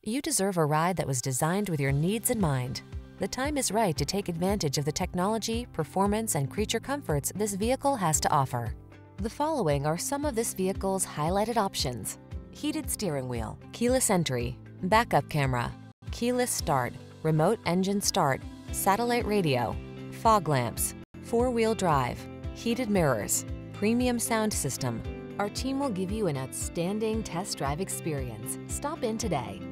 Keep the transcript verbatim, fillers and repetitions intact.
You deserve a ride that was designed with your needs in mind. The time is right to take advantage of the technology, performance, and creature comforts this vehicle has to offer. The following are some of this vehicle's highlighted options: heated steering wheel, keyless entry, backup camera, keyless start, remote engine start, satellite radio, fog lamps, four-wheel drive, heated mirrors, premium sound system. Our team will give you an outstanding test drive experience. Stop in today.